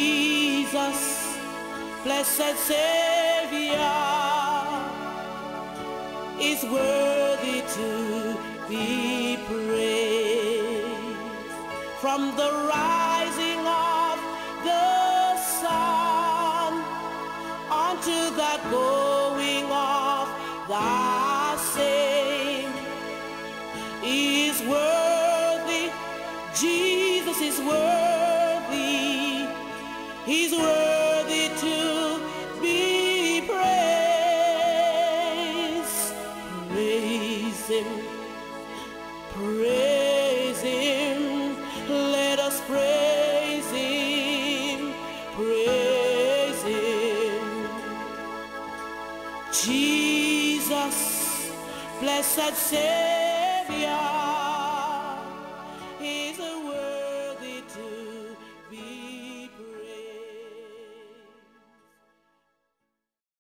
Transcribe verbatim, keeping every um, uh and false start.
Jesus, blessed Savior, is worthy to be praised. From the rising of the sun unto the going of the same, is worthy. Jesus is worthy. He's worthy to be praised. Praise him, praise him, let us praise him, praise him. Jesus, blessed Savior,